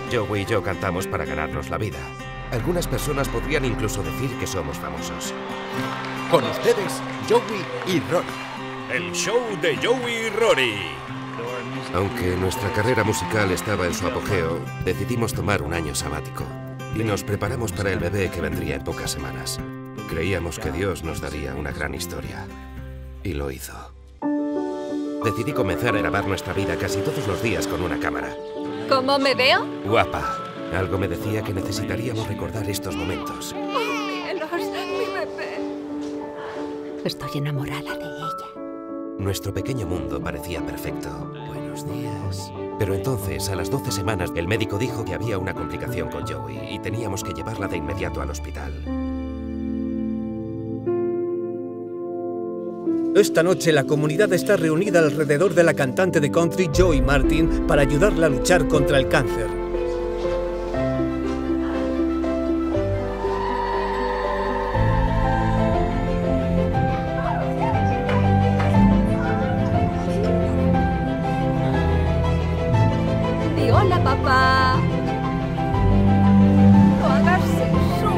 Joey y yo cantamos para ganarnos la vida. Algunas personas podrían incluso decir que somos famosos. Con ustedes, Joey y Rory. El show de Joey y Rory. Aunque nuestra carrera musical estaba en su apogeo, decidimos tomar un año sabático y nos preparamos para el bebé que vendría en pocas semanas. Creíamos que Dios nos daría una gran historia y lo hizo. Decidí comenzar a grabar nuestra vida casi todos los días con una cámara. ¿Cómo me veo? Guapa. Algo me decía que necesitaríamos recordar estos momentos. ¡Oh, cielos! ¡Mi bebé! Estoy enamorada de ella. Nuestro pequeño mundo parecía perfecto. Buenos días. Pero entonces, a las 12 semanas, el médico dijo que había una complicación con Joey y teníamos que llevarla de inmediato al hospital. Esta noche la comunidad está reunida alrededor de la cantante de country Joey Martin para ayudarla a luchar contra el cáncer. Di hola, papá. No hagas eso.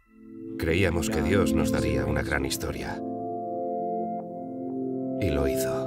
Creíamos que Dios nos daría una gran historia. Y lo hizo.